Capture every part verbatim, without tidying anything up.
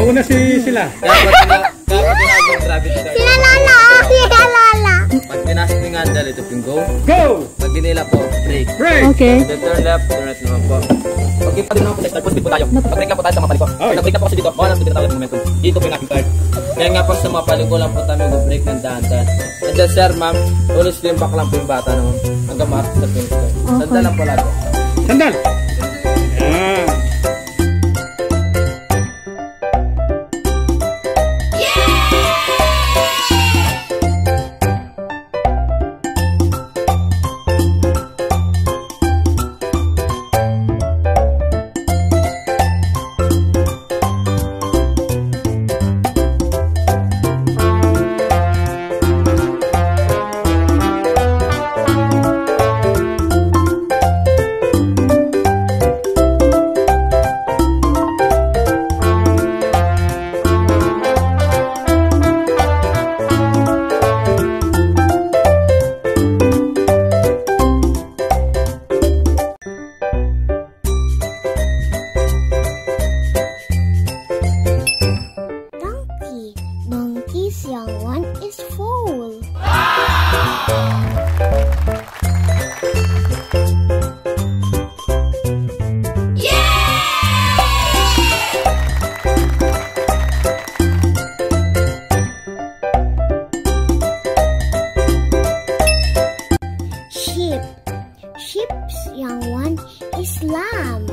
Mauna si sila. Kaya pag grabe sila. Sila Lola! Sila Lola! Pag pinastingan dahil ito ping go. Go! Pag ginila po, break. Break! Okay. Then turn left, turn right naman po. Okay pa din naman po, start po, speed po tayo. Pag-break lang po tayo sa mga paliko. Pag nag-break lang po kasi dito, baka lang po tinatawag yung momentum. Dito po yung aking card. Kaya nga po sa mga paliko lang po tayo mag-break ng dahan-dahan. And then sir, ma'am, always swim back lang po yung bata naman. Hanggang maas sa swim start. Sandal lang po lagi. Sandal! Yan! Donkey's young one is full. Sheep. Sheep's young one is lamb.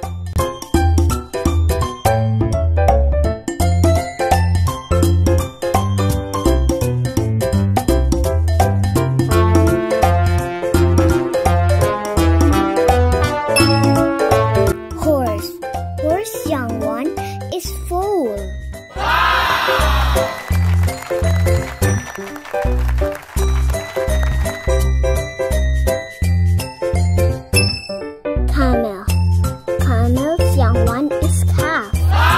Horse. Horse young one is foal. Camel. Camel's young one is calf.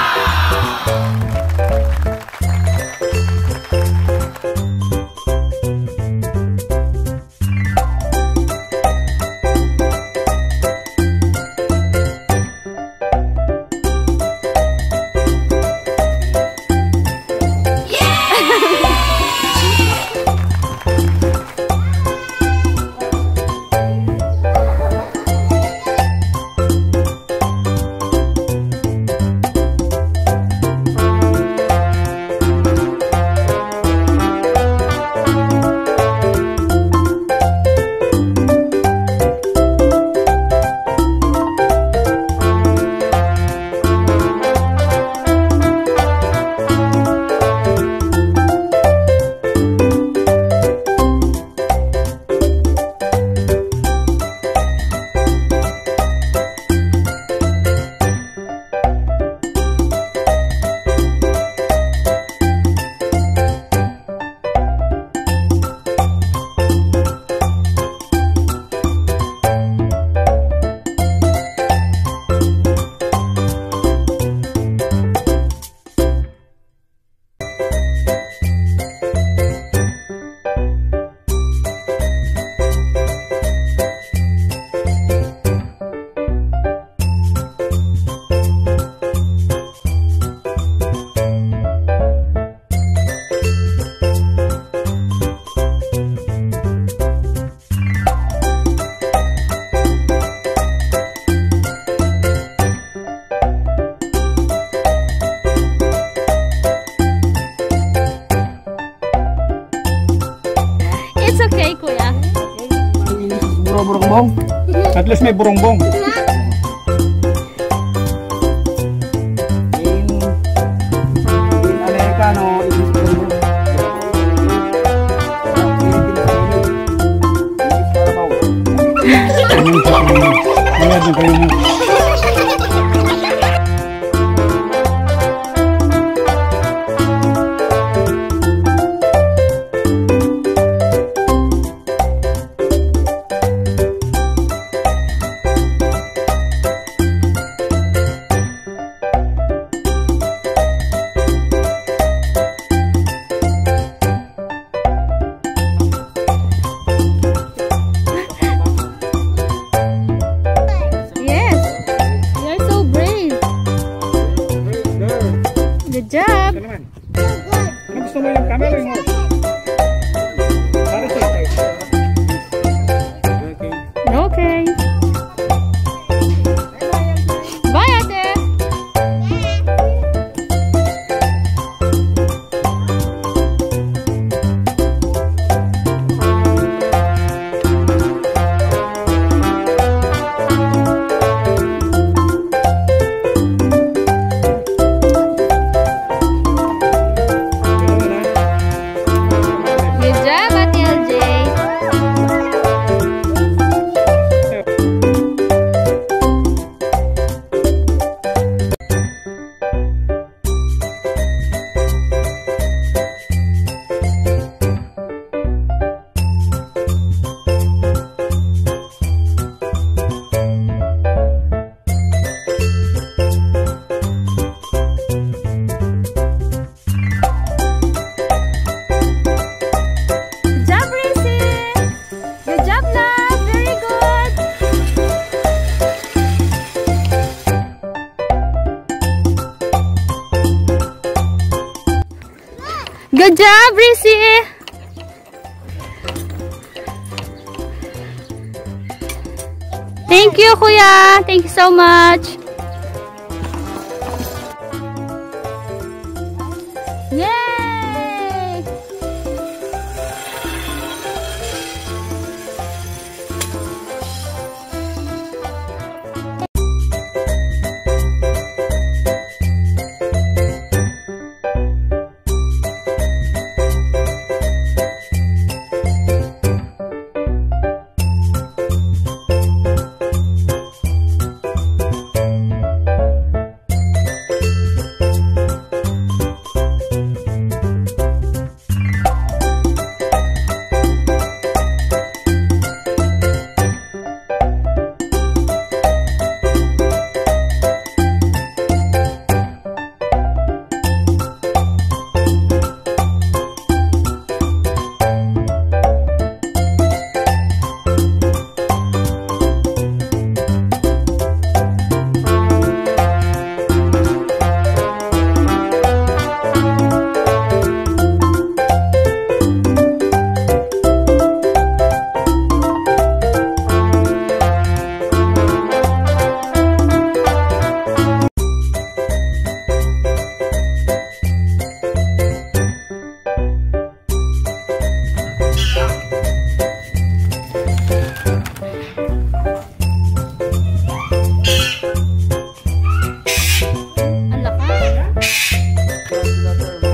It's okay, kuya. Burong-burong. At least may burong-bong. In, in Americano, it is burong-burong. Kanin sa kanin. Mayroon din kayo mo. Yes. job. Ito naman. Ano gusto mo yung camel o yung horse? Para sa Okay. Bye, ate. Good job, Ate L J. Good job, Rizzy. Good job, love. Very good. Good job, Rizzy. Thank you, Kuya. Thank you so much. Yay! Ang lakas.